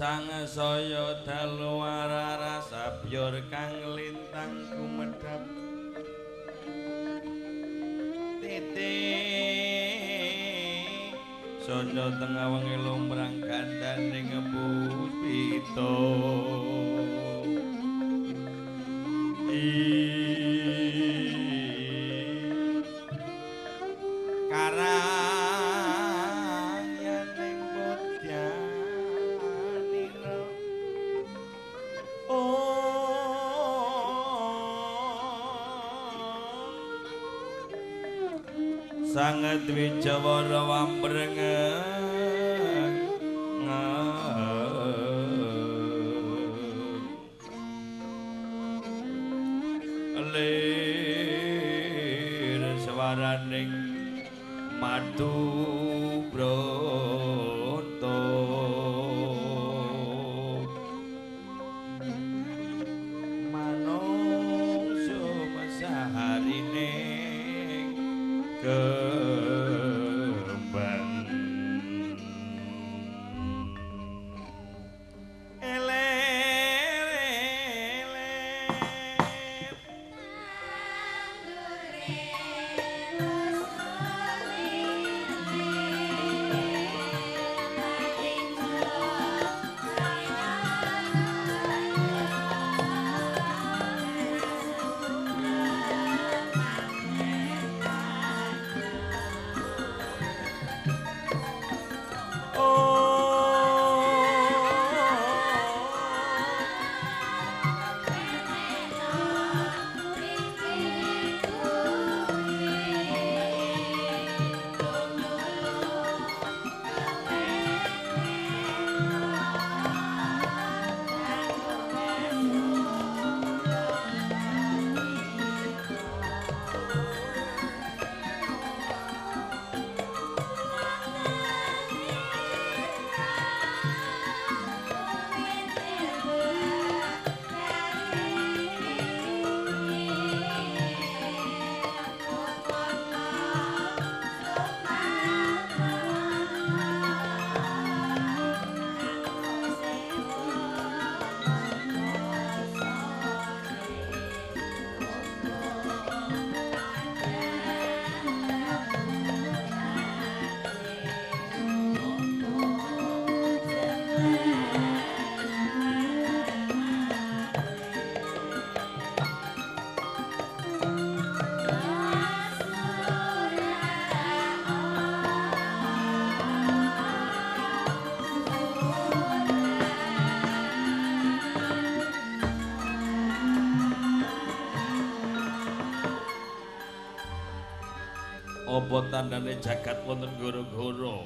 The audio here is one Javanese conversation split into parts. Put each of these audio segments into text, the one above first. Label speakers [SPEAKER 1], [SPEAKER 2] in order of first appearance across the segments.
[SPEAKER 1] sang saya dalu rasa byor kang lintang kumedhap titik sono tengah wengi lumrang gandaning puspita karang ning putyanira sangat wijawara wambrengeng lir swaraning madu broto manungsa masaharine kembang apa tandane jagat wonten goro-goro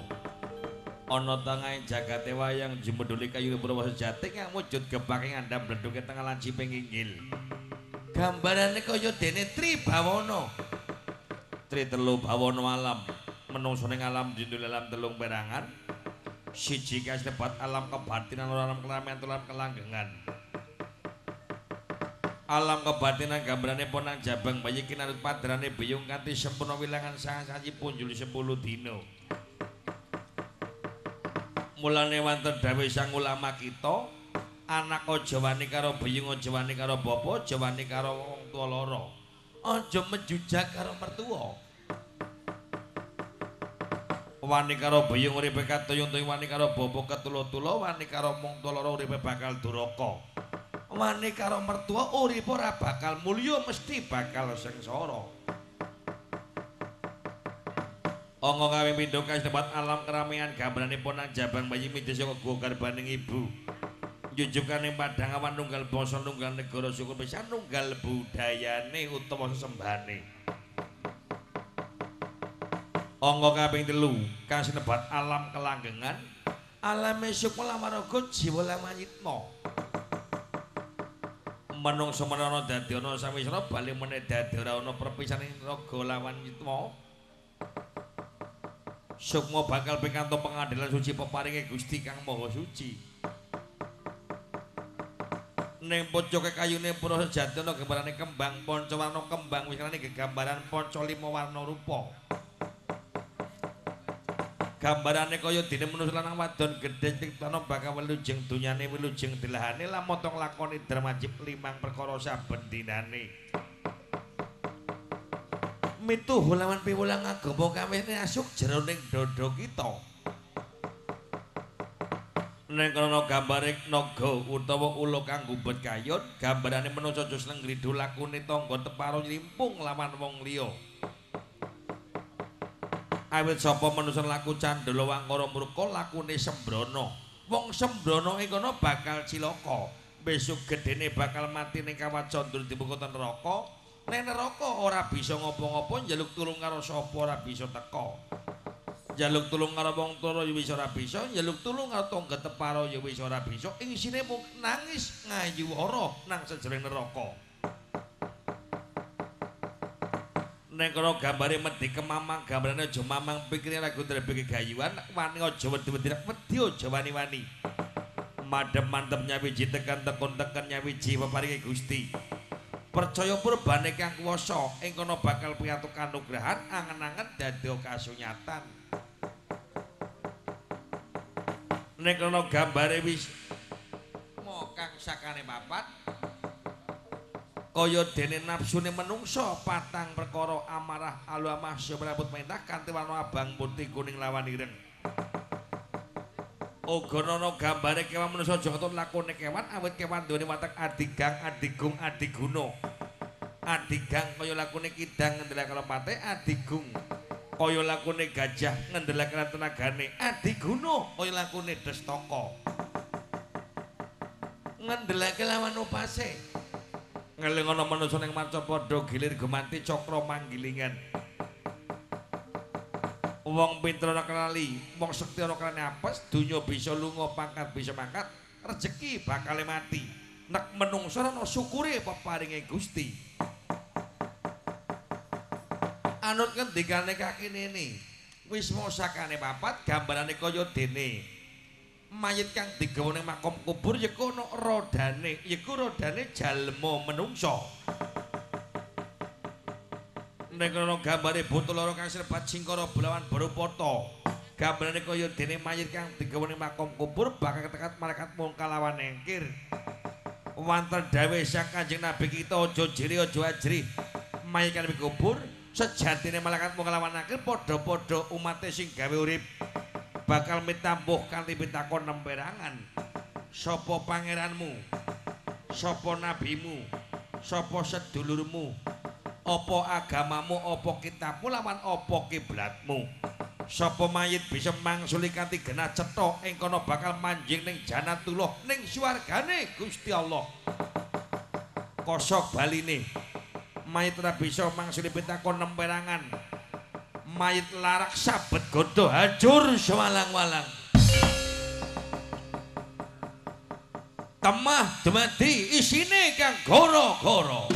[SPEAKER 1] ana tengahing jagate wayang jumedhuli kayu Prawa sejati kang wujud gebake ngandhap bledhuke tengah laci pinginggil gambarane kaya dene Tribawana Tri telu bawana alam menungso ning alam dindul alam telung perangan siji kasebat alam kebatinan alam kelamian alam kelanggengan alam kebatinan gambarane ponang jabang bayi kinarut padrane biyung kanthi sempurna wilangan sangasaji punjul 10 dina. Mulane wonten dawuh sang ulama kita, anak aja wani karo biyung, aja wani karo bapa, aja wani karo wong tuwa lara. Aja menjujak karo mertua. Wani karo biyung uripe katuyung-tuyung, wani karo bapa ketulo-tulo, wani karo wong tuwa lara uripe bakal duraka. Wani karo mertua urip ora bakal mulya mesti bakal sengsara. Angga kawing pindho kasebat alam keramian gambarane ponang jabang bayi midhasa go garbaning ibu. Junjukane padhang awan nunggal basa nunggal negara syukur pisan nunggal budayane utawa sesembahane. Angga kaping 3 kang sinebat alam kelanggengan alame sukma lamaraga jiwa lamanyitma. Manungsa menana dadi ana sawisra bali meneh dadi ora ana perpisahan raga lawan yitma. Sukma bakal pikantuk pengadilan suci peparinge Gusti Kang Maha Suci. Ning pucuke kayune pura sejati ana gambarane kembang panca warna kembang wisane gegambaran panca 5 warna rupa. Gambarane kaya dene manungsa lanang wadon gedhe ciptana bakal wilujeng donyane wilujeng dilahane lamun tong lakoni dermajib 5 perkara saben dinane. Mituh lawan piwulang agama kawene asuk jeroning dada kita. Nek krana gambare naga utawa ula kang gumbet kayun, gambarane manungsa jos lenggrido lakune tangga teparo limpung lawan wong liya. Awit sapa manungsa laku candala wangkara murka lakune sembrono. Wong sembrono ing kono bakal cilaka. Besok gedene bakal mati ning kawat candra dibukutan neraka. Nek neraka ora bisa ngapa-ngapa njaluk tulung karo sapa ora bisa teka. Njaluk tulung karo wong tuwa ya wis ora bisa, njaluk tulung karo tangga teparo ya wis ora bisa. Ing isine mung nangis ngayuwara nang sajroning neraka. Nek ana gambare medhi kemamang gambarane aja mamang pikire lagu drebeke gayuan wani aja wedi-wedi aja wani-wani. Madhep mantep nyawiji tekan tekun teken nyawiji peparinge Gusti. Percaya purbane kang kuwasa ing kono bakal piyantuk kanugrahan angen-angen dadi kasunyatan. Nek ana gambare wis kang sakane papat kaya dene nafsune menungsa patang perkara amarah aluamah syamrabut mentah kanthi warna abang putih kuning lawan ireng. Uga ana gambare kewan menungsa aja ketut lakone kewan awit kewan duweni watek adigang adigung adiguna. Adigang kaya lakune kidang ngendelake lepate, adigung kaya lakune gajah ngendelake tenagane, adiguna kaya lakune destaka ngendelake lawan upase. Ngeling ana manungsa ning manca padha gilir gumanti cakra manggilingan. Wong pinter ora kenali, wong sekti ora kenali apes, donya bisa lunga, pangkat bisa mangkat, rejeki bakal mati. Nek menungsa ana syukure peparinge Gusti. Anut ngendikane kakinene, wis mosakane papat gambarane kaya dene mayit kang digawa ning makom kubur yaiku ana rodane, yaiku rodane jalma menungsa. Nek ana gambare botol loro kang serbat singkara belawan barupata, gambarane kaya dene mayit kang digawa ning makom kubur bakal ketekat malaikat mung kalawan engkir. Wonten dawuh sang Kanjeng Nabi kita aja jiri aja ajri. Mayit kang kubur sejatine malaikat mung kalawan engkir padha-padha umate sing gawe urip. Bakal mitambuh kanthi pitakon nemperangan. Sapa pangeranmu? Sapa nabimu? Sapa sedulurmu? Apa agamamu? Apa kitabmu lawan apa kiblatmu? Sapa mayit bisa mangsuli kanthi genah cetha ing kono bakal manjing ning Janatullah ning swargane Gusti Allah. Kosok baline. Mayit ora bisa mangsuli pitakon nemperangan. Mayit larak sabet godo hancur sewalang-walang. Temah dumadi isine kang goro-goro.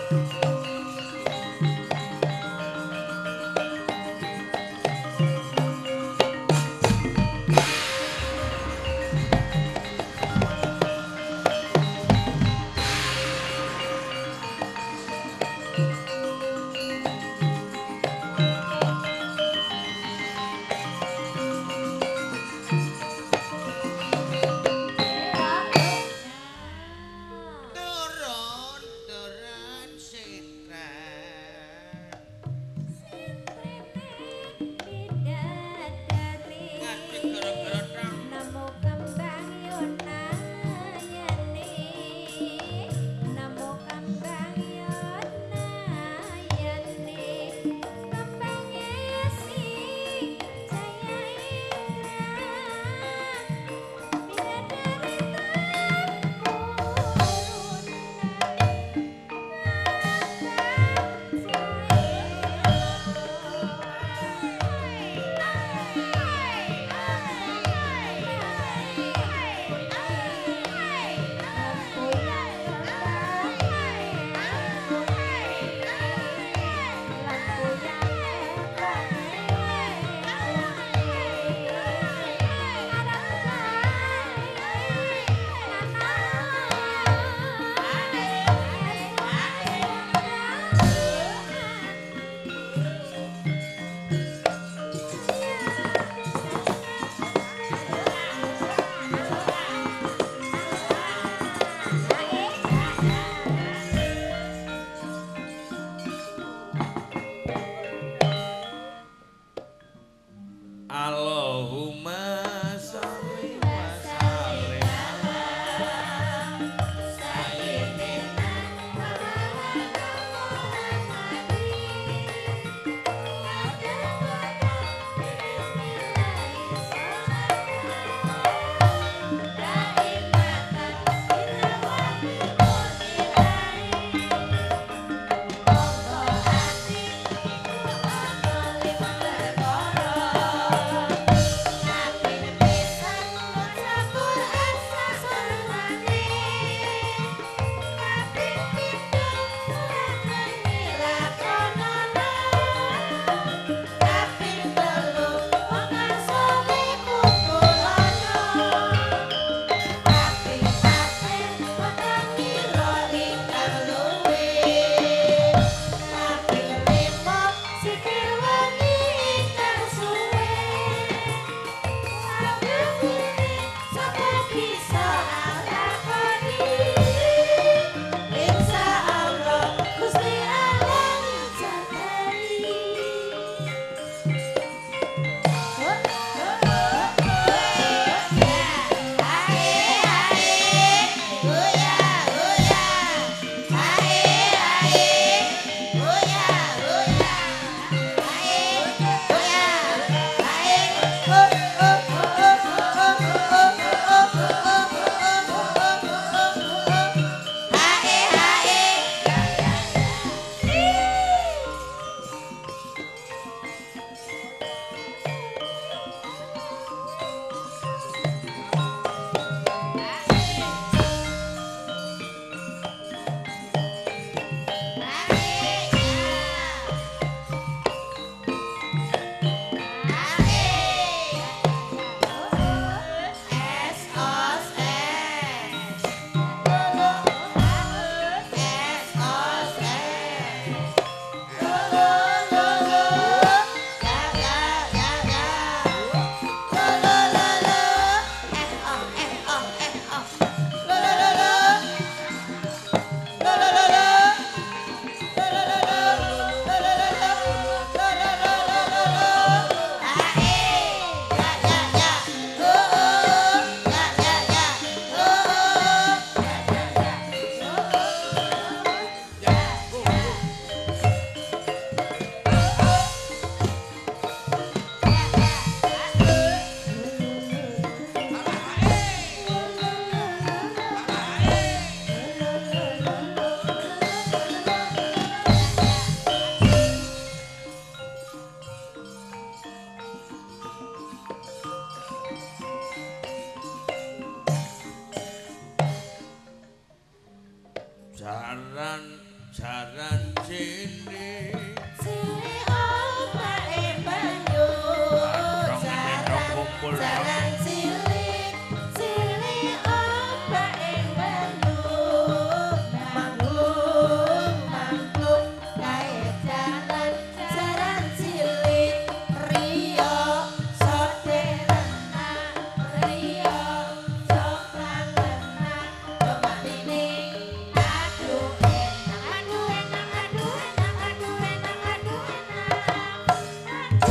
[SPEAKER 2] Turun, turun, sing
[SPEAKER 1] jaran cilik
[SPEAKER 2] cilik ombake banyu jaran cilik cilik ombake banyu manggung manggung kae jaran cilik riyo soderana riyo soklanena kematine aduh enak aduh enak aduh enak aduh enak aduh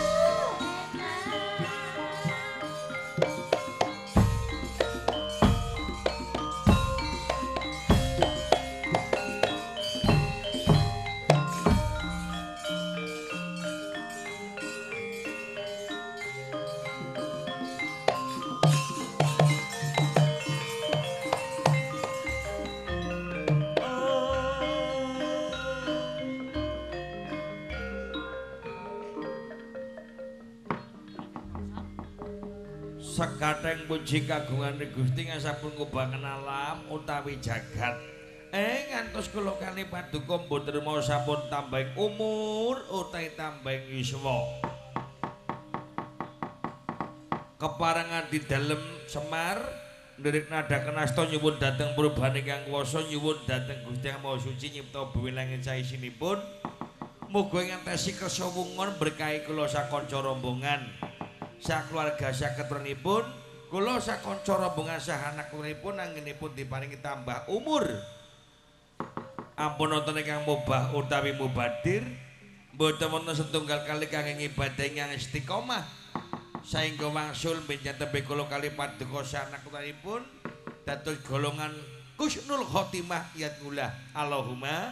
[SPEAKER 1] Sekathing puji kagungane Gusti sampun ngubahaken alam utawi jagat. Ngantos kula kali paduka mboten mau sampun tambahing umur utawi tambahing yuswa. Keparengan di dalem Semar lirik nadaken asta nyuwun dhateng Prabane Kang Kuwasa nyuwun dhateng Gusti Yang Maha Suci nyipta bumi langit saisinipun. Muga ngentesi kersa wungon berkahi kula sakanca rombongan. Sakeluarga saketurunipun kula sakanca rombongan sah anak turunipun anggenipun diparingi tambah umur. Ampun wonten ingkang mubah utawi mubadir mboten wonten setunggal kali kangge ngibadah ingkang istiqomah saengga wangsul benjang tembe kula kali paduka sah anak turunipun dados golongan Husnul Khotimah yatullah Allahumma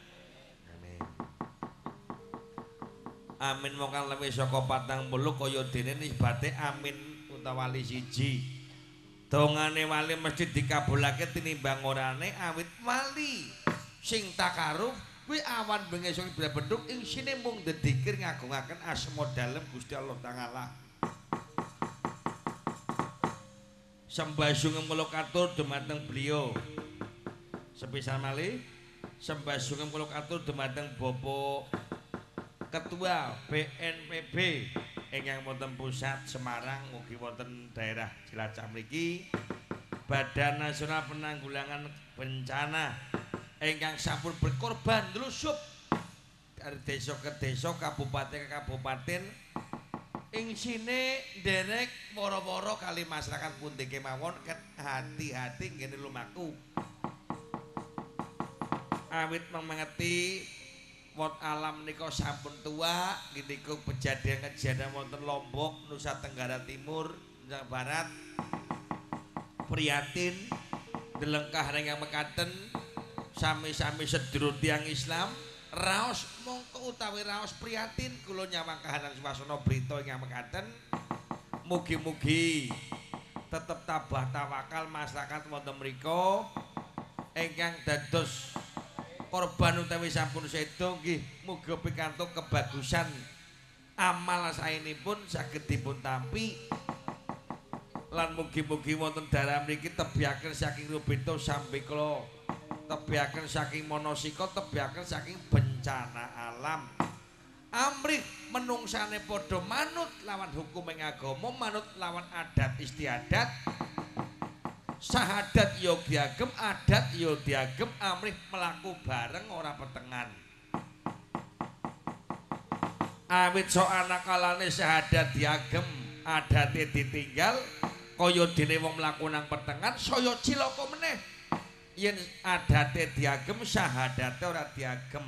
[SPEAKER 1] amin mongkang luwih saka 40 kaya dene nisbate amin utawa wali siji. Dongane wali mesti dikabulake tinimbang orane awit wali sing takaruf kuwi awan bengi sing bentuk ing sine mung dedikir ngagungaken asma dalem Gusti Allah taala. Sembah sungem kula katur dumateng beliau. Sepisah malih sembah sungem kula katur dumateng Bapak Ketua BNPB ingkang wonten pusat Semarang mugi wonten daerah Cilacap mriki Badan Nasional Penanggulangan Bencana ingkang sampun berkorban nlusup dari desa ke desa, kabupaten ke kabupaten ing sine nderek wara-wara kali masyarakat pundi kemawon ket hati-hati ngene lumaku awit mengeti wot alam nika sampun tua niku kejadian-kejadian wonten Lombok, Nusa Tenggara Timur, Nusa Barat prihatin delengkah ingkang mekaten sami-sami sedulur tiyang Islam raos mongko utawi raos prihatin kula nyawang kahanan swasana brita ingkang mekaten mugi-mugi tetep tabah tawakal masyarakat wonten mriku ingkang dados korban utawi sampun sedo nggih muga pikantuk kebagusan amal saenipun saged dipun tampi lan mugi-mugi wonten daerah mriki tebihaken saking rubito sampe kula tebihaken saking monosika tebihaken saking bencana alam amrih menungsane padha manut lawan hukum ing agama manut lawan adat istiadat sahadat yo diagem adat yo diagem amrih melaku bareng ora petengan awit sok anak kalane sahadat diagem adate ditinggal kaya dene wong mlaku nang petengan saya cilaka meneh yen adate diagem sahadate ora diagem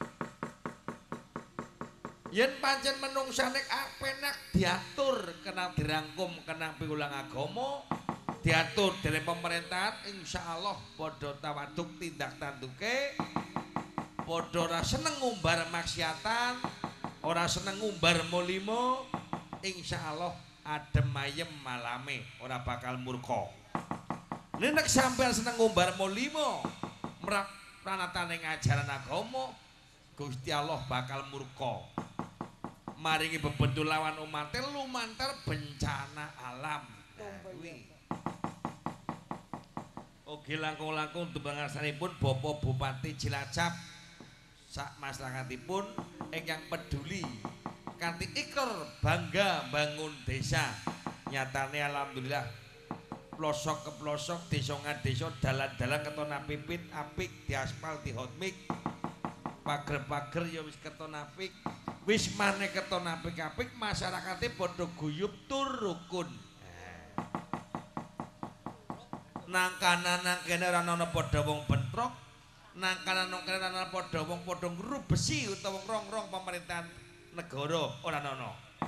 [SPEAKER 1] yen pancen menungsane apenak diatur kenang dirangkum kenang piwulang agama diatur dening pemerintahan insyaallah padha tawaduk tindak tanduke padha ora seneng ngumbar maksiatan ora seneng ngumbar molimo insyaallah adem ayem malame ora bakal murka nek sampean seneng ngumbar molimo merak pranatane ngajaran agama Gusti Allah bakal murka maringi bebendu lawan umat lumantar bencana alam kuwi Ugi langkung-langkung dumangarsanipun Bapak Bupati Cilacap sak masyarakatipun ingkang peduli kanthi ikrar bangga bangun desa. Nyatane alhamdulillah pelosok ke pelosok, desa ngadesa, dalan-dalan keton apipit, apik diaspal di hotmik. Pager-pager ya wis keton apik, wis maneh keton apik-apik, masyarakate padha guyub tur rukun. Nang kanan nang kene ora ana padha wong bentrok, nang kanan nang kene ora ana padha wong padha ngrubesi utawa ngrong-ngrong pemerintahan negara ora ana.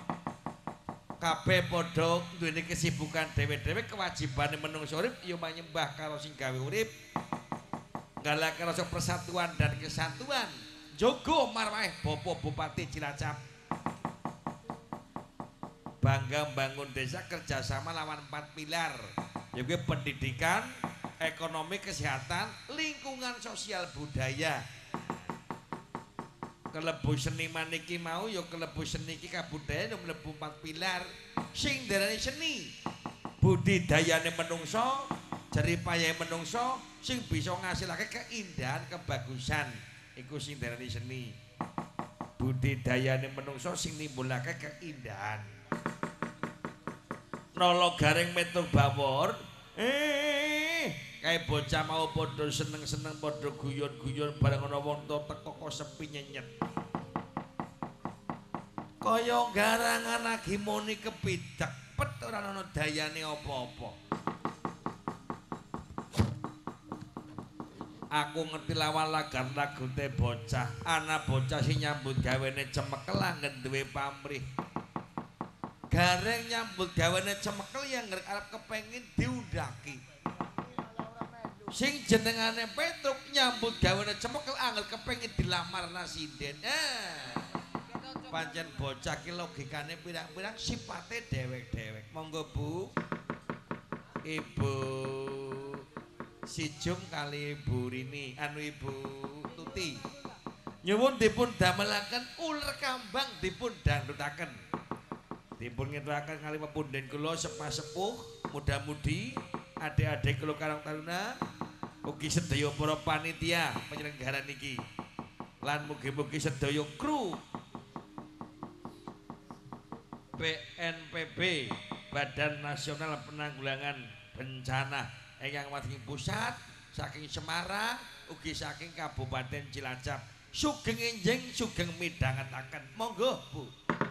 [SPEAKER 1] Kabeh padha duweni kesibukan dhewe-dhewe, kewajibane menungso urip ya manyembah karo sing gawe urip. Galake rasa persatuan dan kesatuan. Jogo marwah Bapak Bupati Cilacap. Bangga bangun desa kerjasama lawan 4 pilar. Yaitu pendidikan, ekonomi, kesehatan, lingkungan sosial budaya. Kelebu seniman niki mau ya kelebu seni iki kabudayaan mlebu 4 pilar. Sing darani seni, budidayane menungso, jeripayahe menungso sing bisa ngasilake keindahan, kebagusan. Iku sing darani seni. Budidayane menungso sing nimbulake keindahan. Nolo garing metu bawor, kae bocah mau padha seneng-seneng padha guyon-guyon bareng ana wong tuwa teko kok sepi nyenyet. Kaya garangan agimoni kepidhek pet ora ana dayane apa-apa. Aku ngerti lawan lagar-lagute bocah, ana bocah sing nyambut gawene cemekel anggen duwe pamrih. Gareng nyambut gawene cemekel yang arep kepengin diundaki. Sing jenengane Petruk nyambut gawene cemekel angel kepengin dilamar nasinden. Pancen bocah ki logikane pirang-pirang sipate dewek-dewek. Monggo Bu. Ibu Sijum kali Ibu Rini, Ibu Tuti. Nyuwun dipun damelaken uler kambang dipun dangdutaken. Dipun ngeturaken kali pepunden kula sepuh muda-mudi, adik-adik kula Karang Taruna, ugi sedaya para panitia penyelenggara niki. Lan mugi-mugi sedaya kru BNPB Badan Nasional Penanggulangan Bencana ingkang wonten pusat saking Semarang ugi saking Kabupaten Cilacap. Sugeng enjing sugeng midhangetaken. Monggo Bu.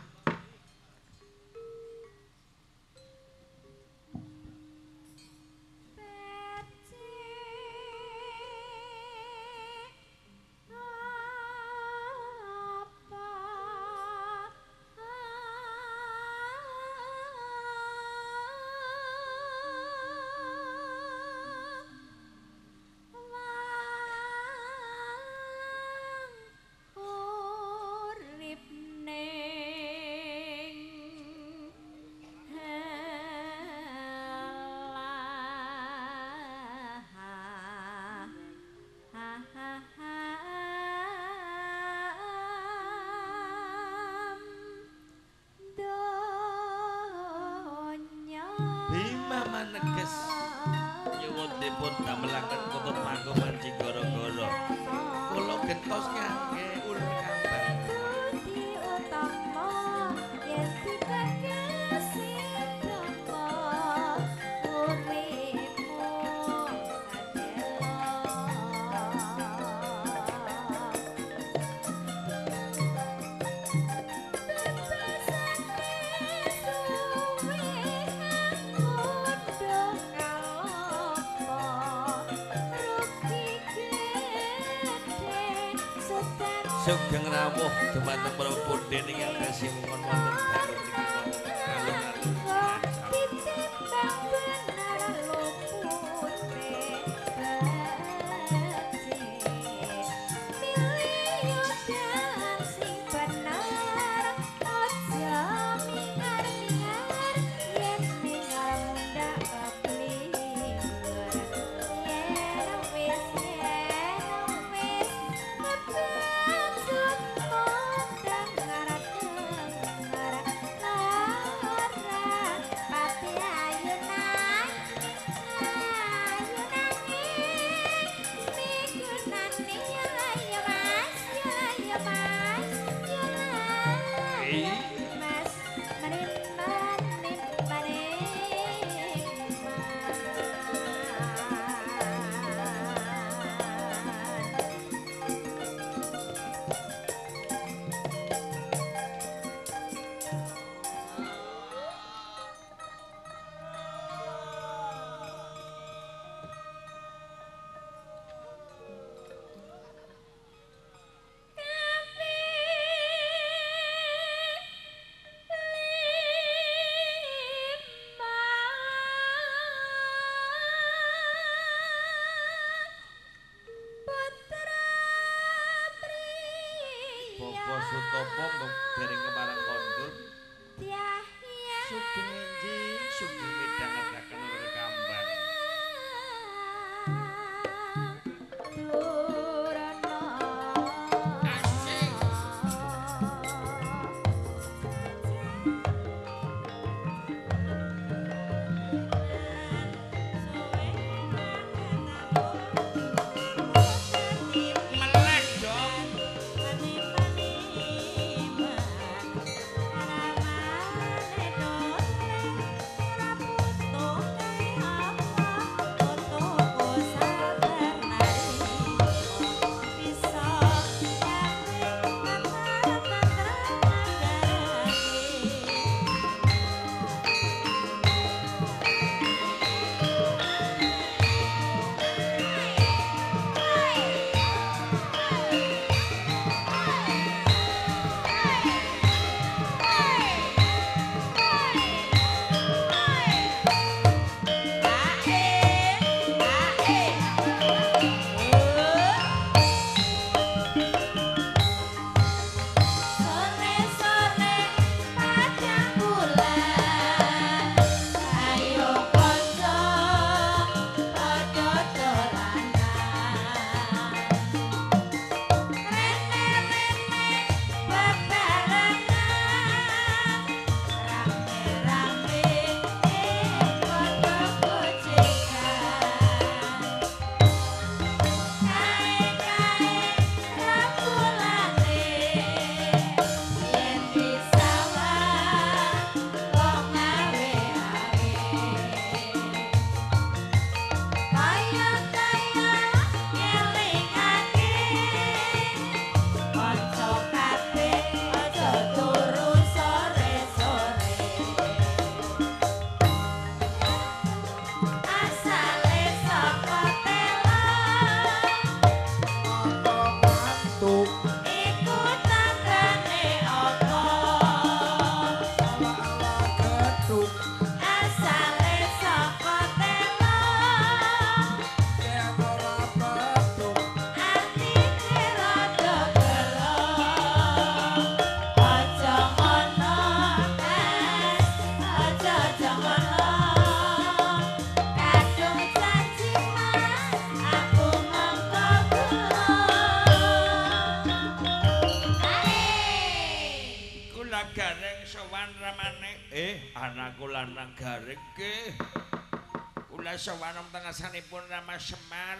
[SPEAKER 1] Maneges nyuwun dipun damelaken kutub mangko manci gara-gara kula gentos ngangge uler kambang
[SPEAKER 2] utama yen dipake sidama uripmu
[SPEAKER 1] sugeng rawuh dumateng para punden ingkang tasih wonten dalem niki alun-alun Popo Sutopo mbok dereng kemarang kondur. Sugeng enjing, sugeng midhangetaken Lur Kambang. Asik. Meleh dong. Gareng sowan ramane anakku lanang gareng ke kula sowan teng asanipun Rama Semar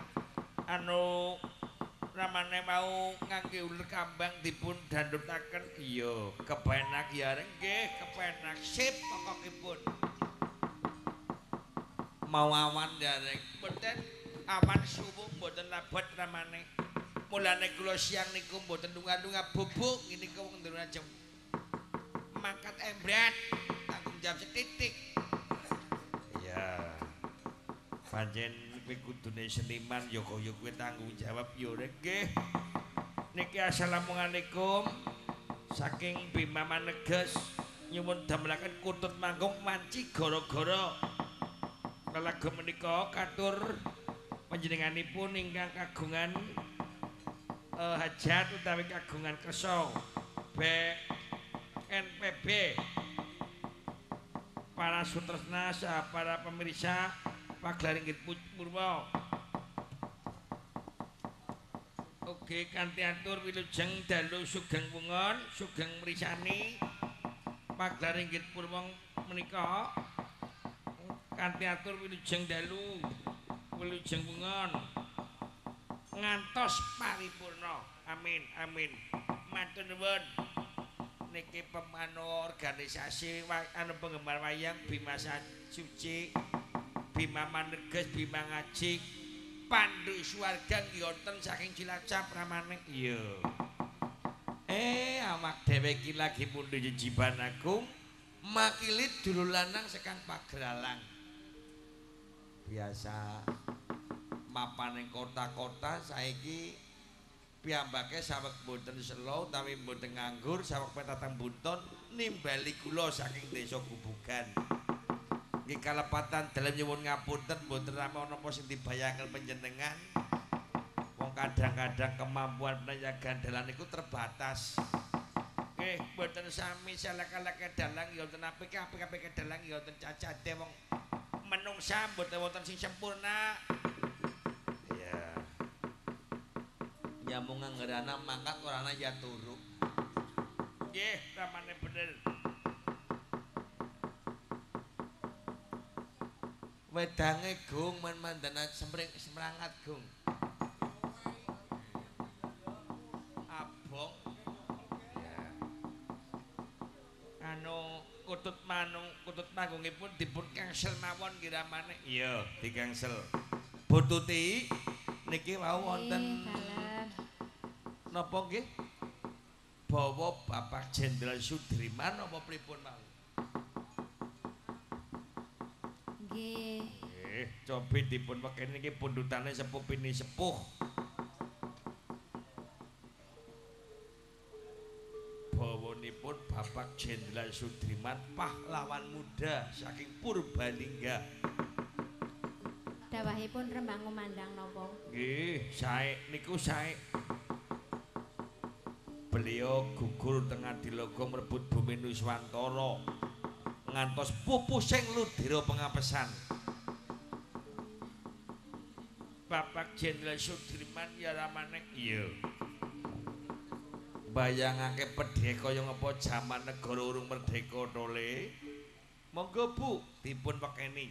[SPEAKER 1] anu ramane mau ngangge Lur Kambang dipun dandutaken iya kepenak ya nggih kepenak sip pokokipun mau awan gareng mboten awan subuh mboten labet ramane mulane kula siang niku mboten lunga-lunga bubuk niku wong ajeng mangkat embrat tanggung jawab setitik ya pancen kowe kudune seniman ya kaya kowe tanggung jawab ya nggih niki assalamualaikum saking Bima Maneges nyuwun damelaken kutut manggung manci gara-gara lagu menika katur panjenenganipun ingkang kagungan hajat utawi kagungan kersa NPB para sutresna para pemirsa Paglaringgit Purwa ugi kanthi atur wilujeng dalu sugeng pungon sugeng mrisani Paglaringgit Purwa menika kanthi atur wilujeng dalu wilujeng pungon ngantos paripurna amin amin matur nuwun niki pemanu organisasi anu penggemar wayang Bima Suci Bima Maneges Bima Ngaji Pandu Swarga wonten saking Cilacap ramane iya amak dhewe iki lagi mundhu jejiban agung makilit dulu lanang sekang Pagralang biasa mapan ing kota-kota saiki piyambake saweg mboten selo utawi mboten nganggur saweg petatang bunton nimbali kula saking desa Gubugan nggih kalepatan dalem nyuwun ngapunten mboten rame napa sing dibayangaken panjenengan wong kadang-kadang kemampuan penjagaan dalan iku terbatas. Nggih, mboten sami selek-eleke dalang ya wonten apik-apike dalang ya wonten cacate wong menungsa mboten wonten sing sempurna. Iya. Nyamung nganggerana mangkat ora ana ya turu. Nggih, ramane bener. Wedange gung men mandana semrangat gung. Abong. Ya. Anu kutut manggungipun dipun cancel mawon kiramane. Iya, di-cancel. Bututi niki wau wonten napa nggih? Bawa Bapak Jenderal Sudirman apa pripun mau?
[SPEAKER 2] Nggih.
[SPEAKER 1] Cobi dipun wekeni niki pundutane sepuh pini sepuh. Bawanipun Bapak Jenderal Sudirman pahlawan muda saking Purbalingga.
[SPEAKER 2] Dawahipun Rembang ngumandang napa?
[SPEAKER 1] Nggih, sae niku sae. Beliau gugur tengah dilogo merebut bumi Nuswantara. Ngantos pupusing ludira pengapesan. Bapak Jenderal Sudirman ya ramane iya. Bayangake pedhe kaya ngapa jaman negara urung merdeka to Le. Monggo Bu dipun wekeni.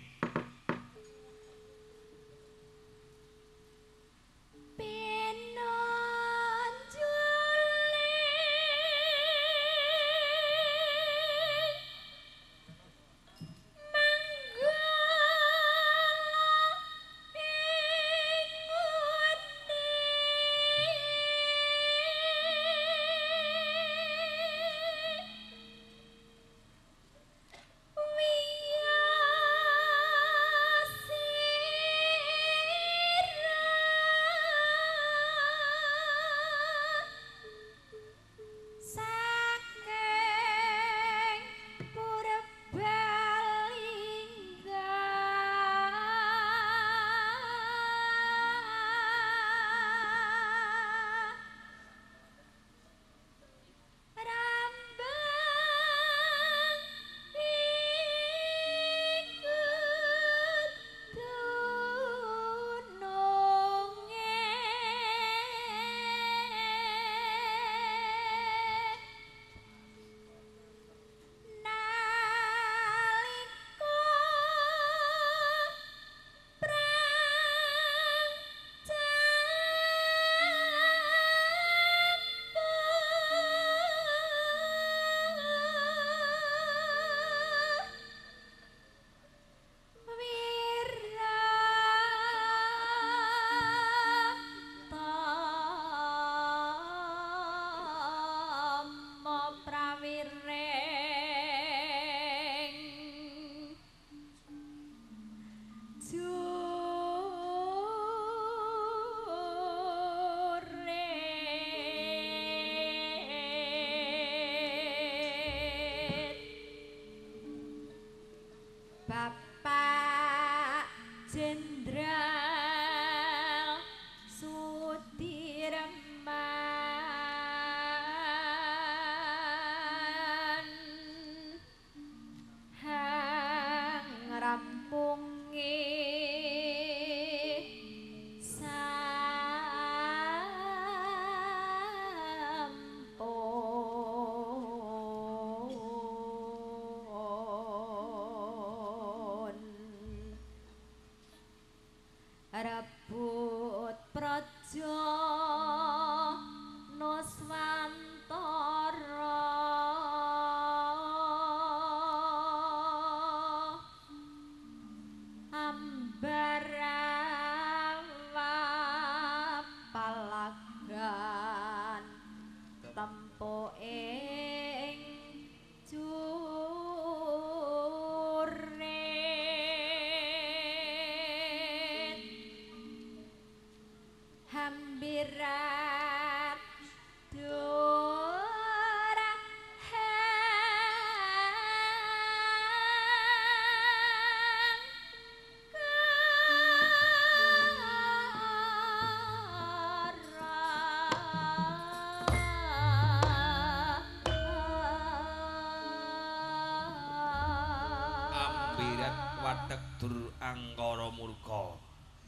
[SPEAKER 1] tegdur angkara murka.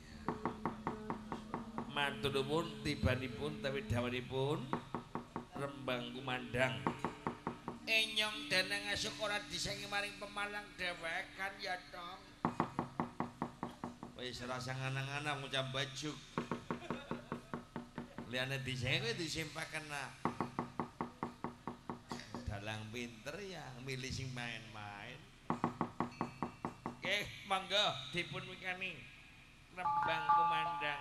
[SPEAKER 1] Matur nuwun tibanipun tapi dawanipun Rembang Kumandang. Enyong danang asuk ora disengi maring pemalang dhewekan ya tong. Wis rasa nganang-anang ngucap bajuk. Liane disengi kowe disimpaken nak. Dalang pinter ya milih sing main-main. Nggih, monggo dipun wikani Rembang Kumandang.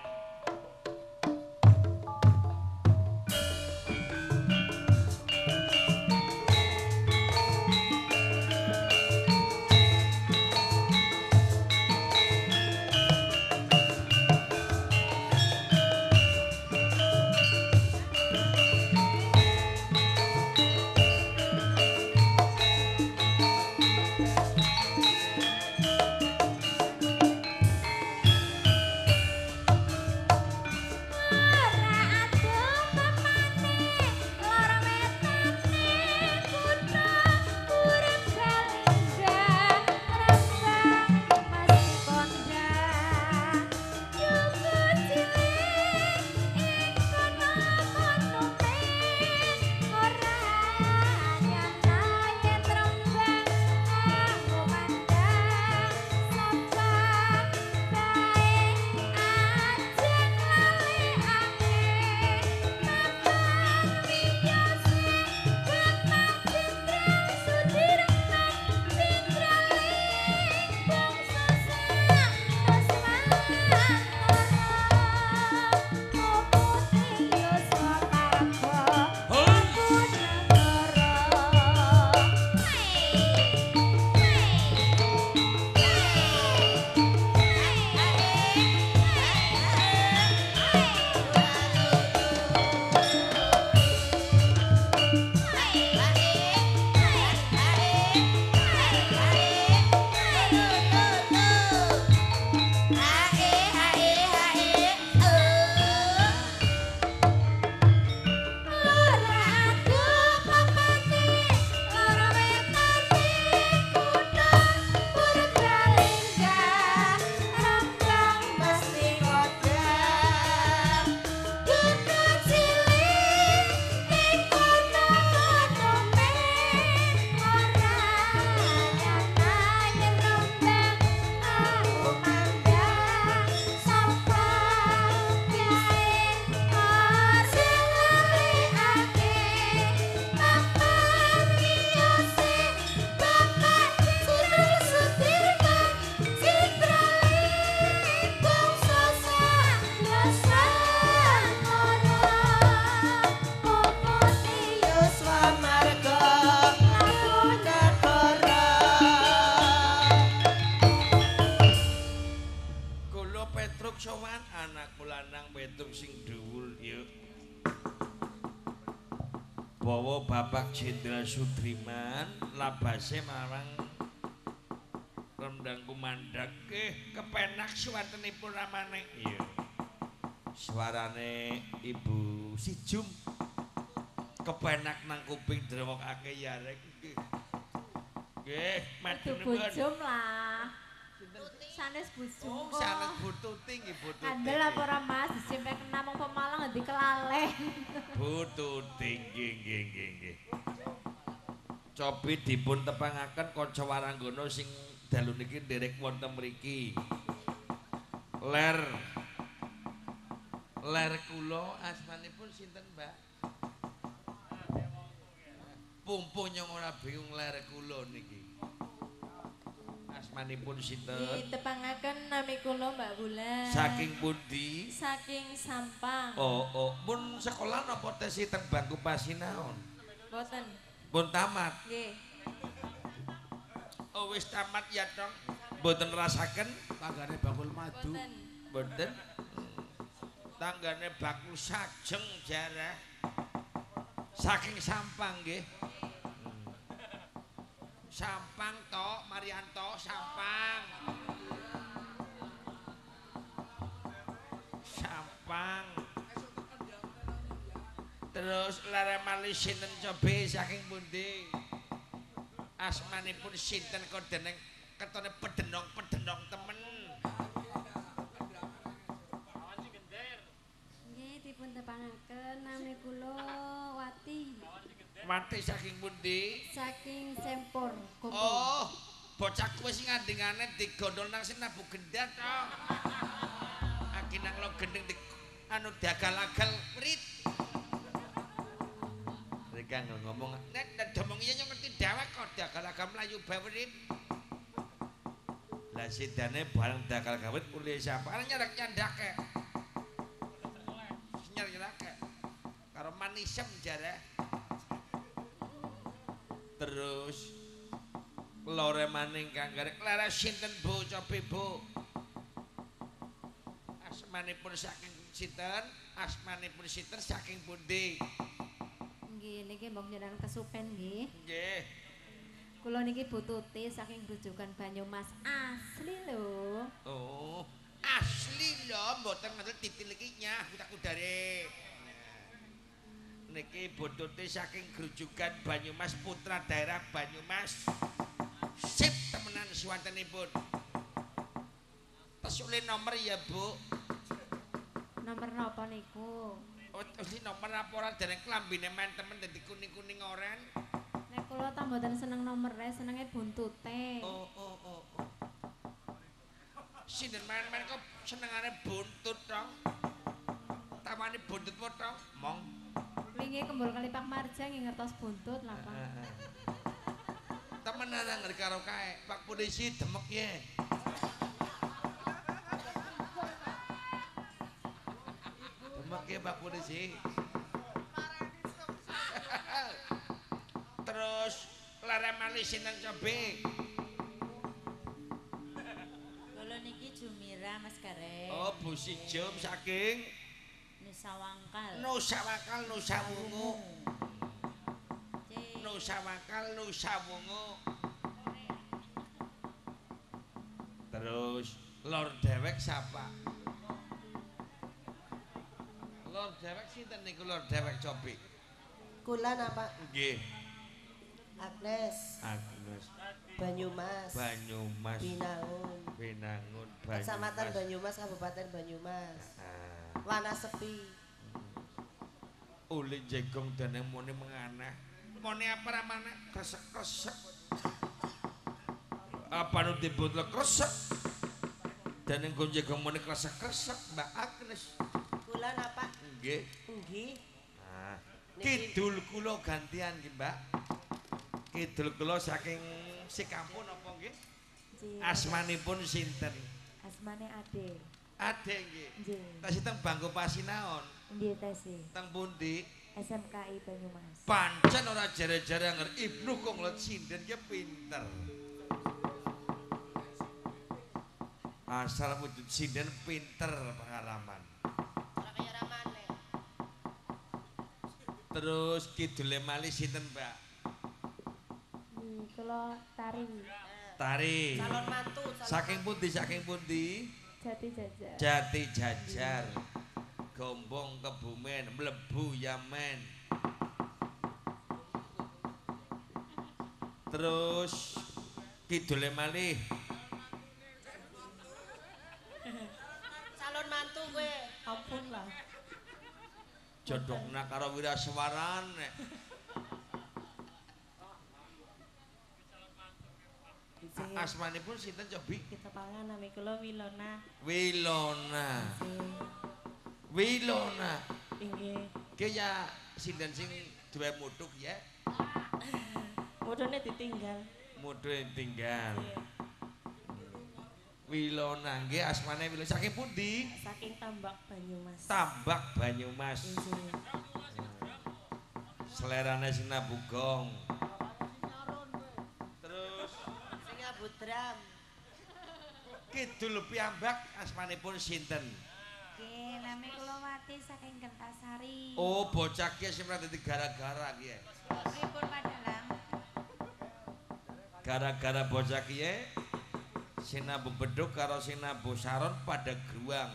[SPEAKER 1] Bawa Bapak Jenderal Sudirman labase marang Rembang Kumandang kepenak suwantenipun ramane. Iya. Suarane Ibu Sijum kepenak nang kuping drewokake ya rek. Nggih, madunipun.
[SPEAKER 2] Bujum lah. Sanes bujum.
[SPEAKER 1] Oh, sanes Bu Tuti nggih Bu Tuti.
[SPEAKER 2] Andel apa ora Mas disimpek namung Pemalang ngendi kelalen.
[SPEAKER 1] Bu Tuti nggih. Cobi dipun tepangaken kanca waranggana sing dalu niki nderek wonten mriki. Ler kula asmanipun sinten, Mbak? Pumpung nyong ora bingung ler kula niki. Asmanipun sinten?
[SPEAKER 2] Ditepangaken nami kula Mbak Bulan.
[SPEAKER 1] Saking pundi?
[SPEAKER 2] Saking Sampang.
[SPEAKER 1] Oh, pun sekolah napa tesi teng bangku pasinaon?
[SPEAKER 2] Boten.
[SPEAKER 1] Pun tamat.
[SPEAKER 2] Nggih.
[SPEAKER 1] Oh wis tamat ya dong. Mboten rasaken
[SPEAKER 3] tanggane bakul madu.
[SPEAKER 1] Mboten. Tanggane bakul sajeng jarah. Saking Sampang nggih. Sampang tok, Marianto, Sampang. Sampang. Terus lara malih sinten cobe saking pundi? Asmanipun sinten kok dening ketone pedenong temen.
[SPEAKER 2] Nggih dipun tepangaken nami kula Wati.
[SPEAKER 1] Wati saking pundi?
[SPEAKER 2] Saking Sempor Gopo.
[SPEAKER 1] Oh, bocah kuwi sing ngandingane digondol nang Sinabu Gendhat to. Aki nang lo gendeng anu dagal-agal writ. Mereka ngomong, nek ngomong iya ngerti dewek kok dagal-agal mlayu bawrit. Lah sidane bareng dagal-agal writ uli sapa? Ana nyandak-nyandake. Nyandake. Karo manisem jare. Terus lore maning kang garek lara sinten Bu cobi Bu? Asmanipun saking sinten? Asmanipun sinten saking pundi?
[SPEAKER 2] Nggih niki mbok njenengan kesupen nggih.
[SPEAKER 1] Nggih.
[SPEAKER 2] Kula niki Bu Tuti saking Grujugan Banyumas asli lho.
[SPEAKER 1] Oh, asli lho mboten ngoten titil iki nyah kudak-kudare. Niki Bu Tuti saking Grujugan Banyumas putra daerah Banyumas. Sip temenan suwantenipun. Tesule nomor ya, Bu.
[SPEAKER 2] Nomor napa niku?
[SPEAKER 1] Oh, ini nomor laporan dereng klambine men temen dadi kuning-kuning oren.
[SPEAKER 2] Nek kula ta mboten seneng nomere, senenge buntute.
[SPEAKER 1] Oh. Sinten men kok senengane buntut dong. Tamane buntut po dong. Mong.
[SPEAKER 2] Wingi kembul Kalipak Marja nggih ngertos buntut lha Pak.
[SPEAKER 1] Temenan ngerti karo kae. Pak polisi demek ye. Demek ye Pak polisi. Terus lara malih sinten cobe.
[SPEAKER 3] Kula niki Jumira Mas Gareng.
[SPEAKER 1] Oh, Bu Sijum saking
[SPEAKER 3] Nusa Wangkal.
[SPEAKER 1] Nusa Wakal Nusa Wungu.
[SPEAKER 3] Cek.
[SPEAKER 1] Nusa Wakal Nusa Wungu. Terus Lor Dewek sapa? Lor Dewek sinten niku Lor Dewek cobi?
[SPEAKER 4] Kula napa?
[SPEAKER 1] Nggih.
[SPEAKER 4] Agnes
[SPEAKER 1] Agnes
[SPEAKER 4] Banyumas
[SPEAKER 1] Banyumas
[SPEAKER 4] Binangun
[SPEAKER 1] Binangun
[SPEAKER 4] Kecamatan
[SPEAKER 1] Banyumas.
[SPEAKER 4] Banyumas Kabupaten Banyumas
[SPEAKER 1] Ah,
[SPEAKER 4] Wanasepi
[SPEAKER 1] uli jegong dan yang muni menganah. Muni apa ramana? Kresek-kresek. Apa nu dibut lo kresek? Dan yang jegong muni kresek-kresek Mbak Agnes.
[SPEAKER 4] Kula napa?
[SPEAKER 1] Nggih.
[SPEAKER 4] Nggih
[SPEAKER 1] Ah,
[SPEAKER 4] Niki-
[SPEAKER 1] kidul kula gantian nggih Mbak. Kidul kula saking Sikampun apa nggih?
[SPEAKER 2] Nggih.
[SPEAKER 1] Asmanipun sinten?
[SPEAKER 2] Asmane Ade.
[SPEAKER 1] Ade nggih.
[SPEAKER 2] Nggih.
[SPEAKER 1] Tasih teng Bangku Pasinaon.
[SPEAKER 2] Nggih tesi.
[SPEAKER 1] Teng pundi?
[SPEAKER 2] SMKI Banyumas.
[SPEAKER 1] Pancen ora jare-jare anger Ibnu Konglet sinden ki pinter. Asal wujud sinden pinter pengalaman.
[SPEAKER 4] Ora kaya ramane
[SPEAKER 1] Terus kidule malih sinten, Mbak?
[SPEAKER 2] Nggih kula tari
[SPEAKER 1] Tari.
[SPEAKER 4] Calon mantu
[SPEAKER 1] Saking pundi?
[SPEAKER 2] Jati Jajar.
[SPEAKER 1] Jati Jajar. Gombong Kebumen, mlebu Yamen. Terus kidule malih
[SPEAKER 4] Calon mantu kowe
[SPEAKER 3] Ampun lah.
[SPEAKER 1] jodhongna karo Wiraswaran. Asmanipun sinten cobi?
[SPEAKER 3] Kita pangan nami kula Wilona.
[SPEAKER 1] Wilona.
[SPEAKER 3] Sing
[SPEAKER 1] Wilona.
[SPEAKER 3] inggih.
[SPEAKER 1] Ki ya sinten sing duwe mutuk ya?
[SPEAKER 3] Mudune ditinggal.
[SPEAKER 1] Mutuhe tinggal.
[SPEAKER 3] Nggih.
[SPEAKER 1] Wilona nggih asmane Wilona saking pundi?
[SPEAKER 3] Saking Tambak Banyumas.
[SPEAKER 1] Tambak Banyumas.
[SPEAKER 3] Inggih.
[SPEAKER 1] Selerane Sinabugong. Terus
[SPEAKER 4] sing abut dram
[SPEAKER 1] kidul piyambak asmanipun sinten?
[SPEAKER 2] Nggih nami kula Wati saking Kertasari.
[SPEAKER 1] Oh, bocah ki sing ora dadi gara-gara ki.
[SPEAKER 2] Pripun Padalang?
[SPEAKER 1] Gara-gara bocah ki Sinabu Beduk karo Sinabu Saron pada gruang.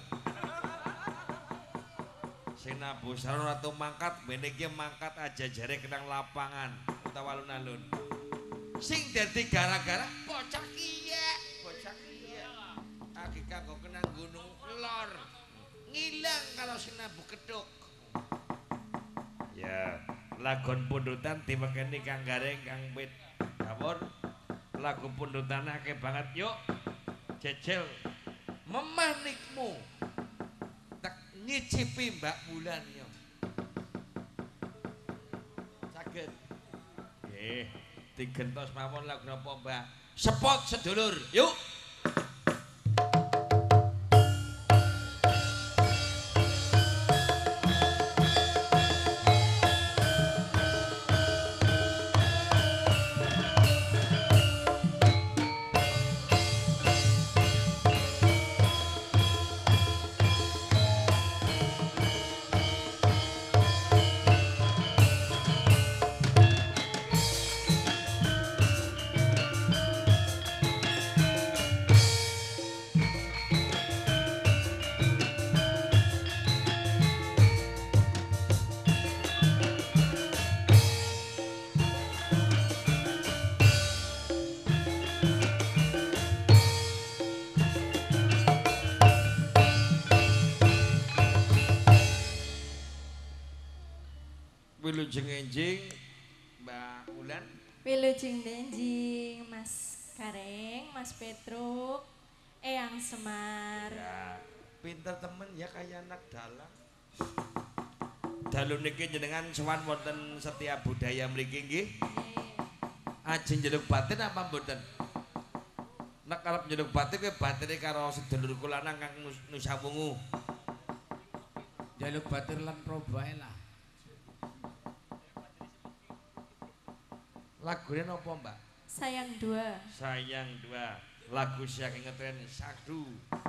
[SPEAKER 1] Sinabu Saron atau mangkat bene ki mangkat aja jare kenang lapangan utawa alun-alun. Sing dadi gara-gara bocah ki kanggo kenang gunung lor. Ngilang kalau sinabu keduk. Ya, lagon pundutan dimekeni Kang Gareng Kang Pit. Dawon. Lagu pundutan akeh banget yuk. Jejel memanikmu. Tak nyicipi Mbak Wulan yo. Saged. Nggih, digentos mawon lagu napa Mbak? Sepot sedulur. Yuk. Wilujeng enjing Mbak Wulan.
[SPEAKER 3] Wilujeng denjing Mas Gareng, Mas Petruk, Eyang Semar.
[SPEAKER 1] Ya, pinter temen ya kayak anak dalang. Dalu niki jenengan sowan wonten setiap budaya mriki nggih. Ajeng njeluk batin apa mboten? Nek arep njeluk batin kuwi batine karo sedulur kula nang Kang Nusawungu.
[SPEAKER 5] Jaluk batir lan probae lah.
[SPEAKER 1] Lagune napa, Mbak?
[SPEAKER 3] Sayang dua.
[SPEAKER 1] Sayang dua. Lagu saking ngetren Sadu.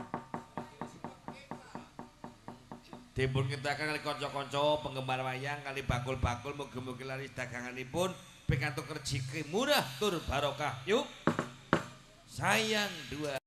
[SPEAKER 1] Dipun ngitaken kali kanca-kanca penggemar wayang kali bakul-bakul mugi-mugi laris daganganipun pikantuk rejeki murah tur barokah. Yuk. Sayang dua.